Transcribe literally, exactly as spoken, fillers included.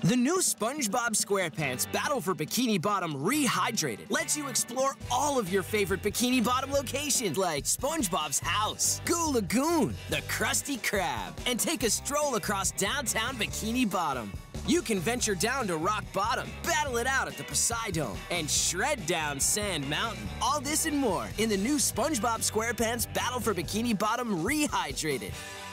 The new SpongeBob SquarePants Battle for Bikini Bottom Rehydrated lets you explore all of your favorite Bikini Bottom locations like SpongeBob's house, Goo Lagoon, the Krusty Krab, and take a stroll across downtown Bikini Bottom. You can venture down to Rock Bottom, battle it out at the Poseidon, and shred down Sand Mountain. All this and more in the new SpongeBob SquarePants Battle for Bikini Bottom Rehydrated.